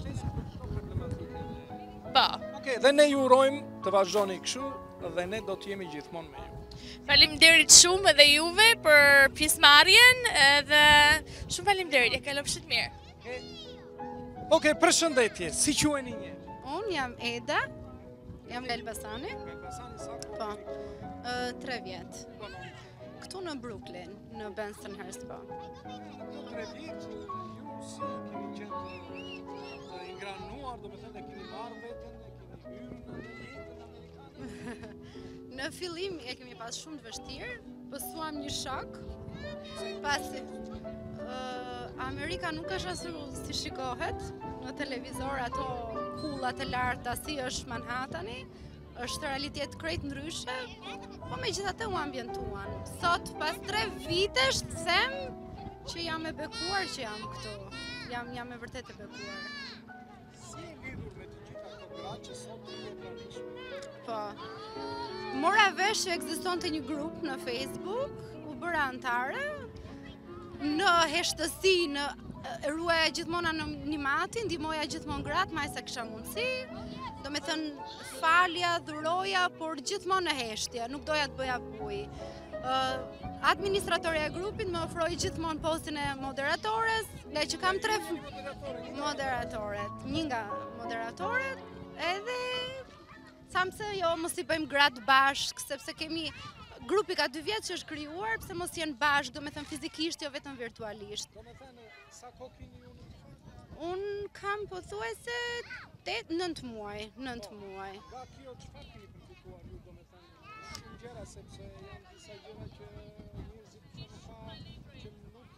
Po. Dhe ne ju urojmë të vazhdoni kështu dhe ne do të jemi gjithmonë me ju. Faleminderit shumë edhe juve për pjesëmarrjen dhe shumë faleminderit, e kalofsh të mirë. Përshëndetje, si quheni një? Unë jam Eda, jam Lel Basani. Po, 3 vjetë. Këtu në Brooklyn, në Bensonhurst, po. Këtu 3 vjetë, ju si keni qenë të ingranuar, do me thënë e keni marrë vetën, e keni hyrë në jetën amerikane? Në fillim e kemi pas shumë të vështirë, pësuam një shok, pasi Amerika nuk është ashtu si shikohet në televizor, ato kullat e larta si është Manhattani, është realitet krejt ndryshe, po megjithatë u ambientuan. Sot pas 3 vitesh them që jam e bekuar që jam këtu. Jam e vërtet e bekuar. Si e lidhur me të gjitha këto gra që sot i pranishme? Po. Mora vesh që ekzistonte një grup në Facebook, u bëra antare, në heshtësi, ruaja gjithmonë anonimatin, ndihmoja gjithmonë gratë, maj sa kisha mundësi, do me thënë falja, dhuroja, por gjithmonë në heshtje, nuk doja të bëja buj. Administratorja e grupit më ofroi gjithmonë postin e moderatores, nga që kam 3 moderatoret, një nga moderatoret, edhe thamë se jo, mos i bëjmë gratë bashkë, sepse kemi grupi ka 2 vjetë që është krijuar, pse mos jenë bashkë, do me thënë fizikisht, jo vetëm virtualisht. Do me thënë, sa kohë keni unë? Unë kam pothuajse 9 muaj, 9 muaj. Nga kjo çfarë keni përfituar ju, do me thënë, shumë gjëra, sepse janë disa gjëra që njerëzit që nuk janë përballë.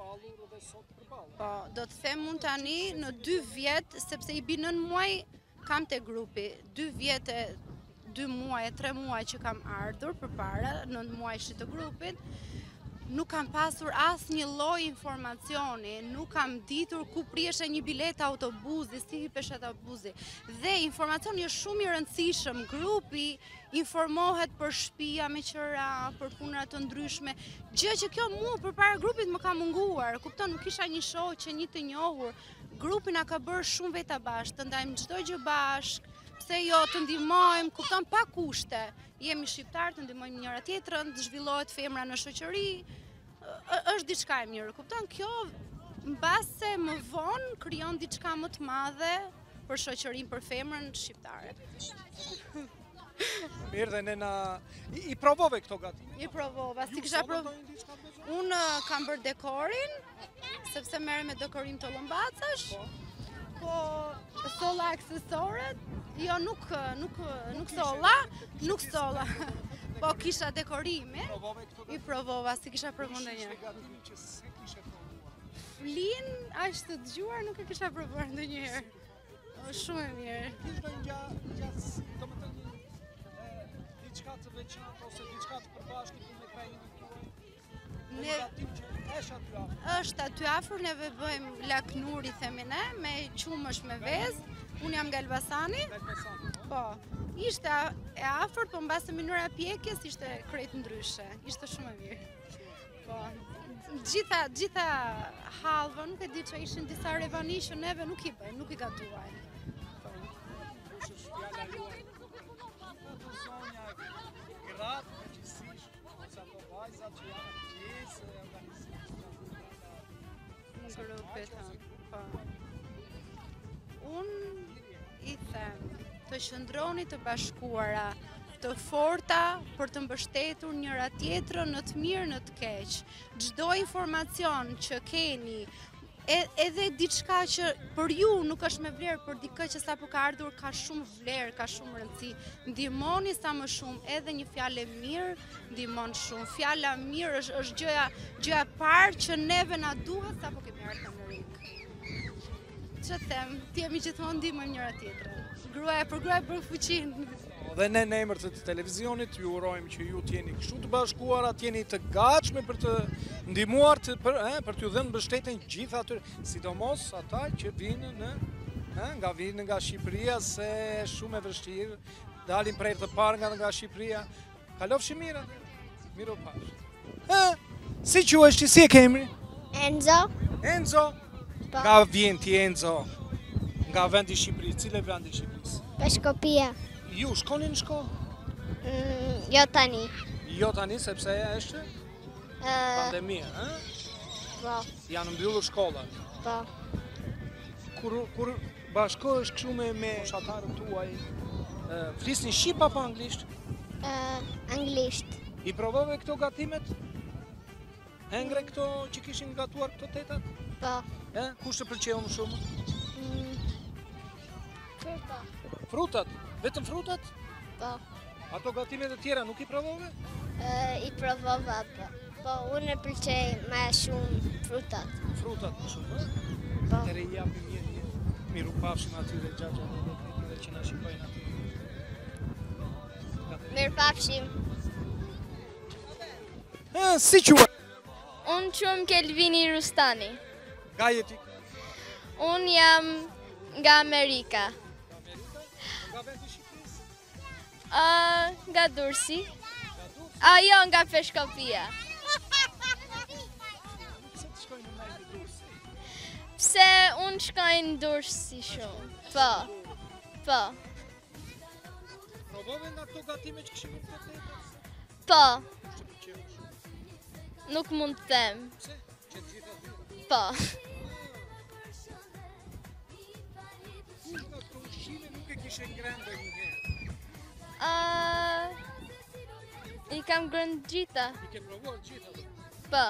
shpallur dhe sot përballë. Po, do të them unë tani në 2 vjet, sepse i bi 9 muaj kam te grupi, 2 vjet e 2 muaj e 3 muaj që kam ardhur përpara, 9 muajshit të grupit, nuk kam pasur asë një lloj informacioni, nuk kam ditur ku prieshe një bilet autobusi, si hipesh autobusi. Dhe informacioni është shumë i rëndësishëm, grupi informohet për shtëpia me qëra, për puna të ndryshme, gjë që kjo mua përpara grupit më ka munguar, kupton, nuk isha një shoqe, një të njohur, grupi na ka bërë shumë veta bashkë, të ndajmë çdo gjë bashkë, pse jo të ndihmojmë, kupton, pa kushte. Jemi shqiptar, të ndihmojmë njëra tjetrën, të zhvillohet femra në shoqëri, është diçka e mirë, kupton, kjo mbase më vonë krijon diçka më të madhe për shoqërinë, për femrën shqiptare. Mirë dhe nena, i provove këto gati? I provova, si kisha unë kam bërë dekorin, sepse merrem me dekorim të llombacash, po solla aksesorët, jo nuk solla, po kisha dekorimin, i provova, si kisha provuar ndonjëherë. Flin, aq të dëgjuar nuk e kisha provuar ndonjëherë. Shumë e mirë. Diçka të veçantë ose diçka të përbashkët me krajimin tuaj? Është aty afër, neve bëjmë laknuri, themi ne, me qumësh me vezë, unë jam nga Elbasani, po, ishte e afër, po mbase mënyra pjekjes ishte krejt ndryshe, ishte shumë e mirë. Po, gjitha hallva, nuk e di që ishin disa revani që neve nuk i bëjmë, nuk i gatuajmë. Gratë me qësish, sa të vajzat që janë pjesë e organizimit. Unë i them, të qëndroni të bashkuara, të forta për të mbështetur njëra tjetrën në të mirë, në të keq. Çdo informacion që keni, edhe diçka që për ju nuk është me vlerë, për dikë që sapo ka ardhur ka shumë vlerë, ka shumë rëndësi. Ndihmoni sa më shumë, edhe një fjalë mirë ndihmon shumë. Fjala mirë është gjëja e parë që neve na duhet sapo kemi ardhur në Amerikë. Ç'të them, ti jemi gjithmonë ndihmojmë njëra tjetrën. Gruaja për gruaja bën fuqinë. Dhe ne në emër të televizionit ju urojmë që ju t'jeni kështu të bashkuara, t'jeni të gatshme për të ndihmuar për t'ju dhënë mbështetjen gjithë atyre, sidomos ata që vinë nga Shqipëria, se shumë e vështirë, dalin prej të parë nga Shqipëria. Kalofshi mirë, miru pash. Si quhesh ti, si e ke emrin? Enzo. Enzo? Nga vjen ti Enzo? Nga vendi i Shqipërisë, cile vendi i Shqipërisë? Shkopia. Ju shkoni në shkollë? Jo tani. Jo tani, sepse është pandemia, Po. Janë mbyllur shkollat? Po. Kur bashkohesh kështu me fshatarët tuaj, flisni shqip apo anglisht? Anglisht. I provove këto gatimet? Hengre këto që kishin gatuar këto tetat? Po. Kush të pëlqeu më shumë? Frutat. Vetëm frutat? Po. Ato gatimet e tjera nuk i provove? I provova, po unë e pëlqej më shumë frutat. Frutat më shumë, Po. Tere i japim një miru pafshim atyre gjagja dhe që na shikojnë aty. Mirë pafshim. Si qua? Unë quhem Kelvini Rustani. Nga jeti? Unë jam nga Amerika. Nga vendi Shqipërisë? Nga Durrësi. Jo, nga Peshkopia. Pse të shkojnë në majtë Durrësi? Pse unë shkoj në Durrësi shumë. Po. Provove nga këto gatime që këshim në të tetas? Po. Që pëlqeu shumë? Nuk mund të them. Pse? Që të gjitha dy? Po. Nga këto ushqime nuk e kishe ngrënë një herë? I kam ngrënë gjitha. I ke provuar gjitha? Po.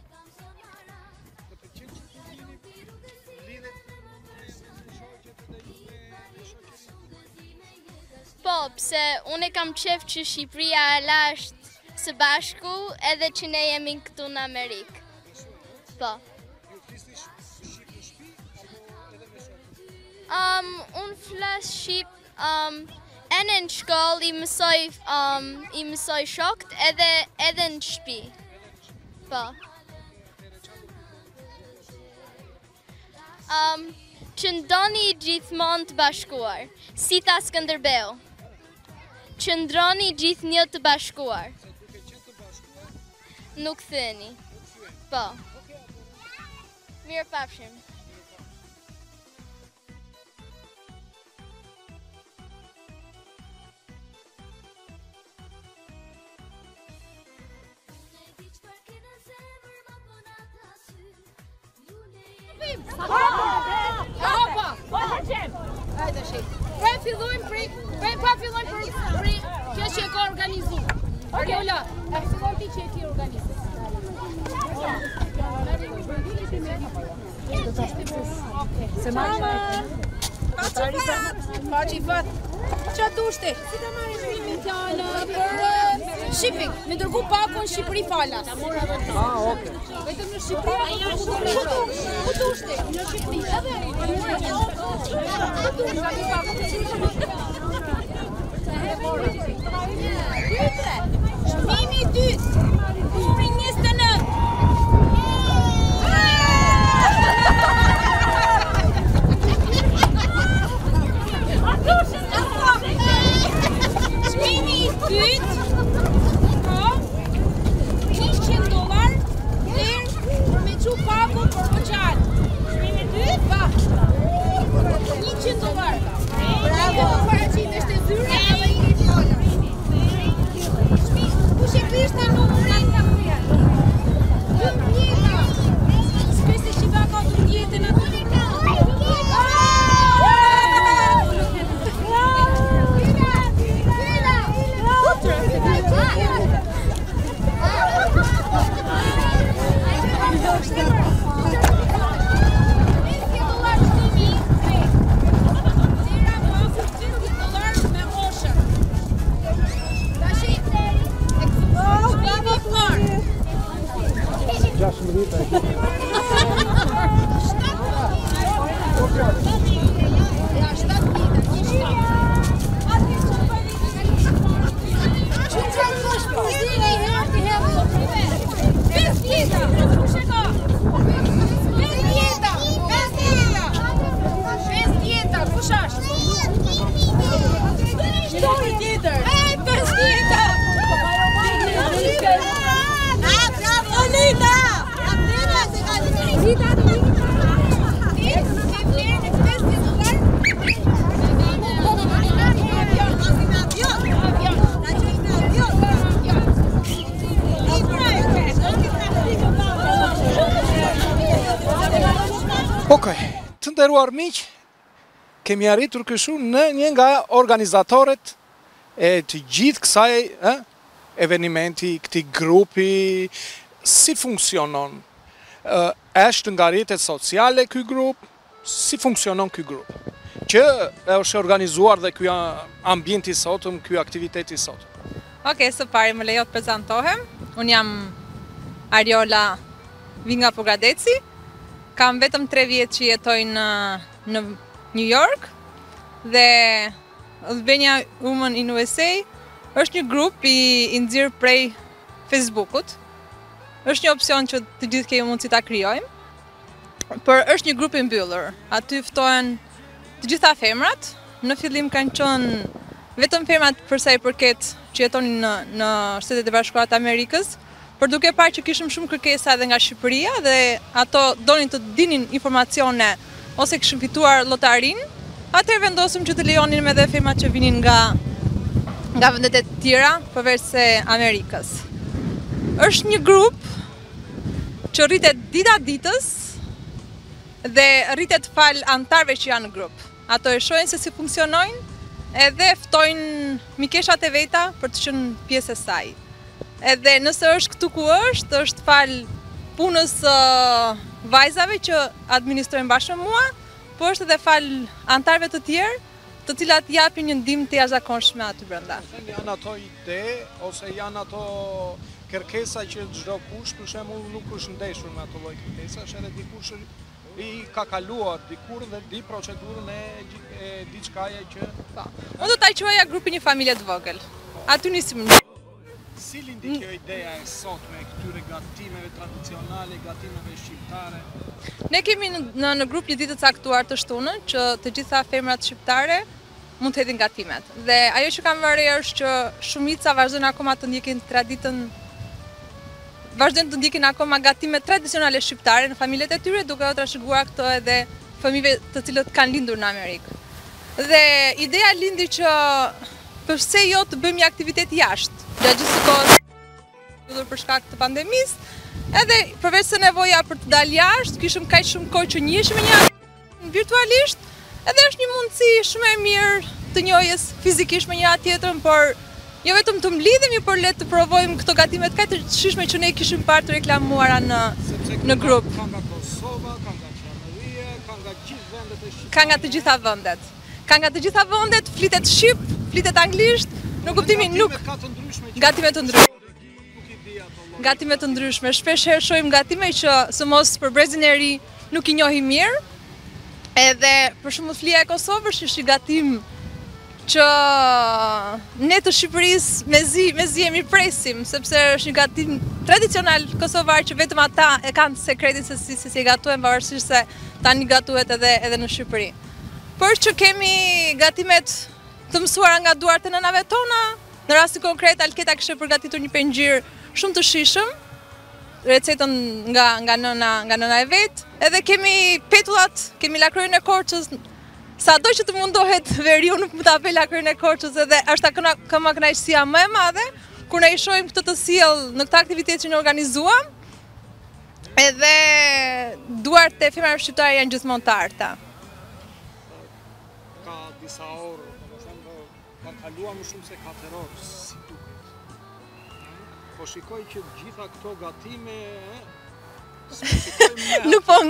Të pëlqen që të vini lidhet me shoqet dhe me shoqërinë? Po, pse unë e kam qef që Shqipëria është së bashku edhe që ne jemi këtu në Amerikë. Po. Unë flas shqip, e në shkollë i mësoj shokët edhe në shtëpi. Po. Qëndroni gjithmonë të bashkuar, si tha Skënderbeu. Qëndroni gjithnjë të bashkuar. Nuk theni. Po. Mirë pafshim. Pa fillojmë për kjo që e ka organizu. Ariola, e fillon ti që e ki organizu. Se marrë Paci fat. Qa të ushte? Si të marrë shrimin tjallë për shipping. Me dërgu pakon Shqipëri falas. Oke. Vetëm në Shqipëri. Ku të ushte? Në Shqipëri. Shmimi 2. Uri 29. Shmimi 2. $100 dhe për me që paku për voqal. Shmimi 2. Pa. $100. Bravo. Paracime shte zyre edhe i një fjolla. Kushe krishta në mërin ka kuja. 12. Shpese Shqipa ka 12 në të Okej, të nderuar miq, kemi arritur kështu në një nga organizatorët e të gjithë kësaj evenimenti, këtij grupi, si funksionon? Është nga rrjetet sociale ky grup? Si funksionon ky grup? Që është organizuar dhe ky ambienti sotëm, ky aktiviteti sotëm. Okej, së pari më lejo të prezantohem. Unë jam Ariola, vi nga Pogradeci. Kam vetëm 3 vjetë që jetoj në New York dhe Albania Women in USA është një grup i nxirr prej Facebookut. Është një opsion që të gjithë kemi mundësi ta krijojmë, por është një grup i mbyllur. Aty ftohen të gjitha femrat. Në fillim kanë qenë vetëm femrat për sa i përket që jetonin në Shtetet e Bashkuara të Amerikës, por duke parë që kishim shumë kërkesa edhe nga Shqipëria dhe ato donin të dinin informacione ose kishim fituar lotarin, atëherë vendosëm që të lejonin edhe femrat që vinin nga vendet e tjera përveç se Amerikës. Është një grup që rritet dita ditës dhe rritet fal antarëve që janë në grup. Ato e shohin se si funksionojnë edhe ftojnë mikeshat e veta për të qenë pjesë e saj. Edhe nëse është këtu ku është fal punës vajzave që administrojnë bashkë me mua, po është edhe fal antarëve të tjerë, të cilat japin një ndihmë të jashtëzakonshme aty brenda. Janë ato ide ose janë ato kërkesa që çdo kush për shembull nuk është ndeshur me ato lloj kërkesash, edhe dikush I ka kaluar dikur dhe di procedurën e diçkaje që... Unë do ta quaja grupi një familje të vogël. Aty nisim. Si lindi kjo ideja e sotme e këtyre gatimeve tradicionale, gatimeve shqiptare? Ne kemi në grup një ditë të caktuar të shtunën që të gjitha femrat shqiptare mund të hedhin gatimet. Dhe ajo që kam vënë re është që shumica vazhdojnë akoma të ndjekin traditën, vazhdojnë të ndjekin akoma gatimet tradicionale shqiptare në familjet e tyre, duke u trashëguar këto edhe fëmijëve të cilët kanë lindur në Amerikë. Dhe ideja lindi që përse jo të bëjmë një aktivitet jashtë, gjatë gjithë kohës për shkak të pandemisë, edhe përveç se nevoja për të dalë jashtë, kishim kaq shumë kohë që njiheshim me një virtualisht, edhe është një mundësi shumë e mirë të njohjes fizikisht me njëra tjetrën, por jo vetëm të mblidhemi, por le të provojmë këto gatimet kaq të shijshme që ne kishim parë të reklamuara në grup. Ka nga Kosova, ka nga Qeveria, ka nga gjithë vendet e Shqipërisë. Ka nga të gjitha vendet. Ka nga të gjitha vendet, flitet shqip, flitet anglisht, në kuptimin nuk gatime të ndryshme. Gatime të ndryshme. Shpesh herë shohim gatime që së mos për brezin e ri nuk i njohim mirë. Edhe për shembull flia e Kosovës është një gatim që ne të Shqipërisë mezi jemi presim, sepse është një gatim tradicional kosovar që vetëm ata e kanë sekretin se si e gatuhen, pavarësisht se tani gatuhet edhe në Shqipëri. Por që kemi gatimet të mësuara nga duart e nënave tona, në rastin konkret Alketa kishte përgatitur një pengjir shumë të shijshëm, recetën nga nëna e vet, edhe kemi petullat, kemi lakrorin e Korçës. Sado që të mundohet veriu nuk mund ta apel lakrorin e Korçës, edhe është akoma kënaqësia më e madhe kur ne i shohim këtë të sjell në këtë aktivitet që ne organizuam. Edhe duart e femrave shqiptare janë gjithmonë të arta. Ka disa orë, ka kaluar më shumë se 4 orë, si duket. Po shikoj që gjitha këto gatime, nuk po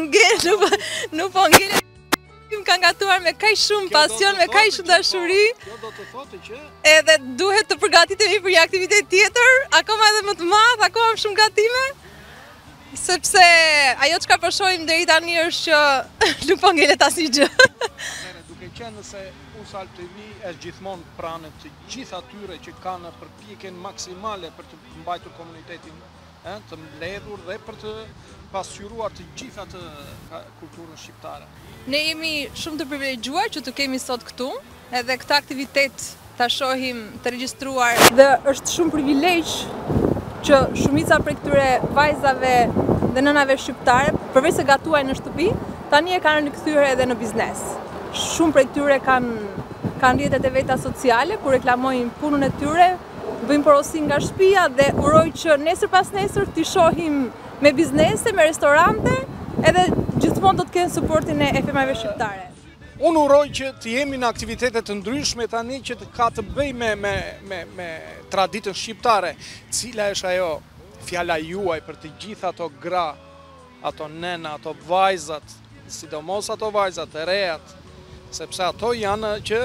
ngel, kanë gatuar me kaq shumë pasion, me kaq shumë dashuri. Kjo do të thotë që edhe duhet të përgatitemi për një aktivitet tjetër, akoma edhe më të madh, akoma më shumë gatime. Sepse ajo çka po shohim deri tani është që nuk po ngelet asnjë gjë. Duke qenë se Usal TV është gjithmonë pranë të gjithë atyre që kanë përpjekjen maksimale për të mbajtur komunitetin të mbledhur dhe për të pasqyruar të gjitha të kulturën shqiptare. Ne jemi shumë të privilegjuar që të kemi sot këtu, edhe këtë aktivitet ta shohim të regjistruar. Dhe është shumë privilegj që shumica prej këtyre vajzave dhe nënave shqiptare, përveç se gatuajnë në shtëpi, tani e kanë rikthyer edhe në biznes. Shumë prej tyre kanë rrjetet e veta sociale ku reklamojnë punën e tyre, bëjnë porosi nga shtëpia dhe uroj që nesër pas nesër t'i shohim me biznese, me restorante, edhe gjithmonë do të kenë suportin e femrave shqiptare. Unë uroj që të jemi në aktivitetet të ndryshme tani që ka të bëj me traditën shqiptare, cila është ajo fjala juaj për të gjitha ato gra, ato nena, ato vajzat, sidomos ato vajzat e rejat, sepse ato janë që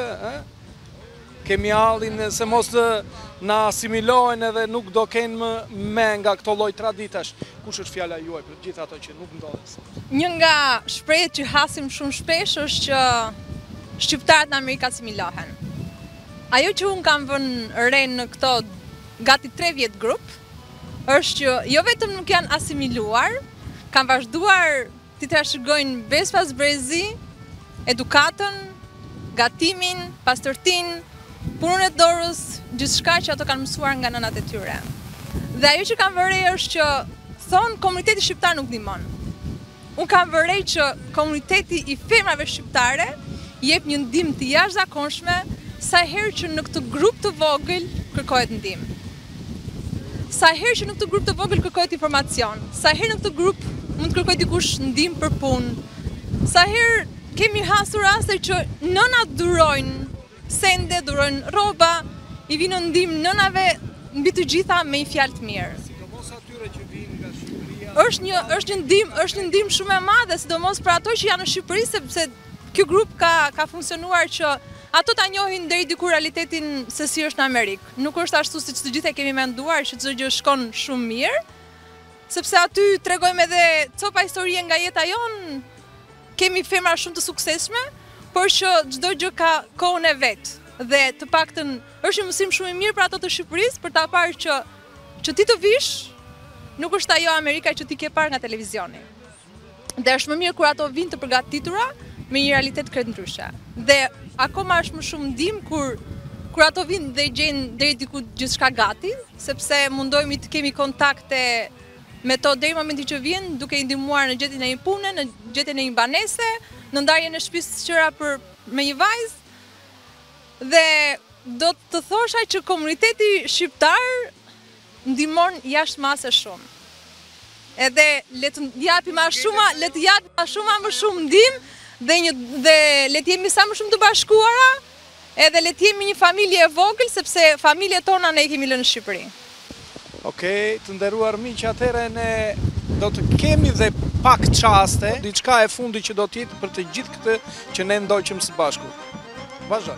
kemi hallin se mos të na asimilohen edhe nuk do kenë me nga këto lloj traditash. Kush është fjala juaj për gjithë ato që nuk ndodhen sot? Një nga shprehjet që hasim shumë shpesh është që shqiptarët në Amerikë asimilohen. Ajo që unë kam vënë re në këto gati 3 vjet grup është që jo vetëm nuk janë asimiluar, kanë vazhduar të trashëgojnë brez pas brezi edukatën, gatimin, pastërtinë, punën e dorës, gjithçka që ato kanë mësuar nga nënat e tyre. Dhe ajo që kam vënë re është që thonë komuniteti shqiptar nuk ndihmon. Unë kam vënë re që komuniteti i femrave shqiptare jep një ndihmë të jashtëzakonshme sa herë që në këtë grup të vogël kërkohet ndihmë. Sa herë që në këtë grup të vogël kërkohet informacion, sa herë në këtë grup mund të kërkojë dikush ndihmë për punë. Sa herë kemi hasur raste që nënat durojnë sende, durojnë rroba, i vinë ndihmë nënave mbi të gjitha me një fjalë të mirë. Sidomos atyre që vinë nga Shqipëria. Është një ndihmë shumë e madhe, sidomos për ato që janë në Shqipëri, sepse ky grup ka funksionuar që ato ta njohin deri diku realitetin se si është në Amerikë. Nuk është ashtu siç të gjithë e kemi menduar që çdo gjë shkon shumë mirë, sepse aty tregojmë edhe copa historie nga jeta jonë, kemi femra shumë të suksesshme, por që çdo gjë ka kohën e vet. Dhe të paktën është një mësim shumë i mirë për ato të Shqipërisë për ta parë që ti të vish nuk është ajo Amerika që ti ke parë nga televizioni. Dhe është më mirë kur ato vinë të përgatitura me një realitet krejt ndryshe. Dhe akoma është më shumë ndihmë kur ato vinë dhe gjejnë deri diku gjithçka gati, sepse mundohemi të kemi kontakte me to deri momenti që vjen, duke i ndihmuar në gjetjen e një pune, në gjetjen e një banese, në ndarjen e shtëpisë qëra me një vajzë. Dhe do të thosha që komuniteti shqiptar ndihmon jashtëmase shumë. Edhe le të japim më shumë ndihmë dhe le të jemi sa më shumë të bashkuara, edhe le të jemi një familje e vogël, sepse familjet tona ne i kemi lënë në Shqipëri. Okej, të nderuar miq, atëherë ne do të kemi dhe pak çaste, diçka e fundi që do të jetë për të gjithë këtë që ne ndoqëm së bashku. Vazhdoj.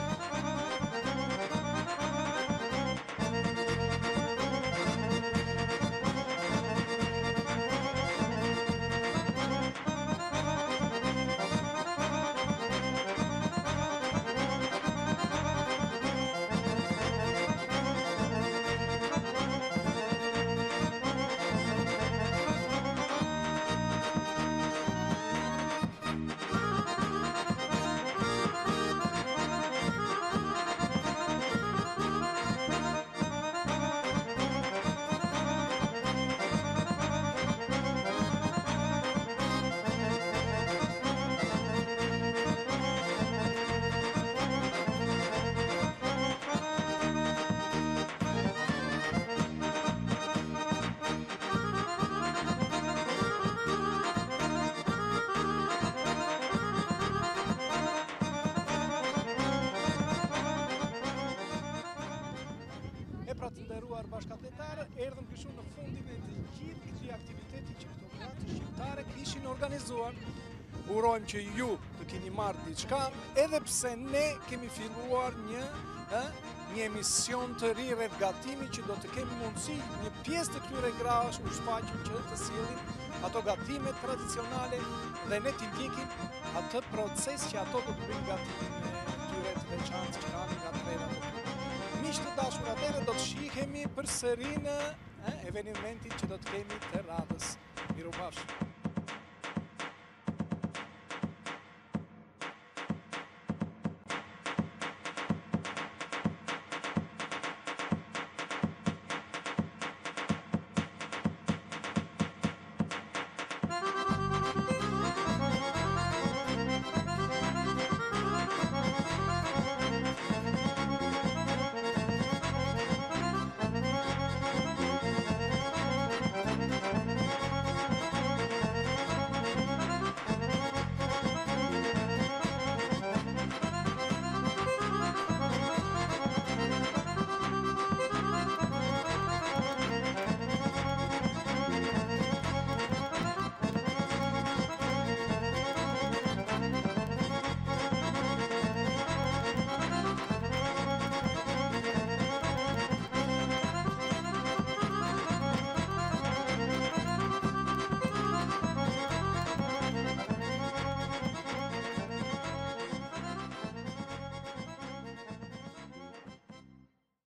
Të nderuar bashkëpunëtorë, erdhëm kështu në fundin e të gjithë këtij aktiviteti që këto gratë shqiptare kishin organizuar. Urojmë që ju të keni marrë diçka, edhe pse ne kemi filluar një emision të ri rreth gatimit që do të kemi mundësi një pjesë të këtyre grash u shfaqim që të sillin ato gatime tradicionale dhe ne t'i ndjekim atë proces që ato do të bëjnë gatimin e tyre të veçantë që kanë nga treva. Miq të dashur, atëherë do të shihemi përsëri në evenimentin që do të kemi të radhës. Mirupafshim.